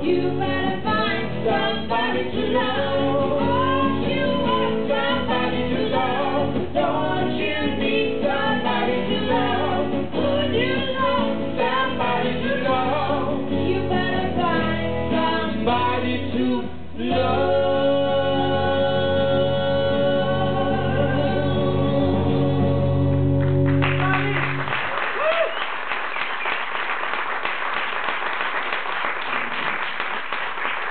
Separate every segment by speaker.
Speaker 1: You better find somebody to love. Oh, you want somebody to love. Don't you need somebody to love? Would you love somebody to love? You better find somebody to love.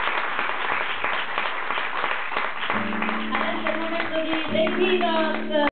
Speaker 1: Adesso è il momento di dei Peanuts.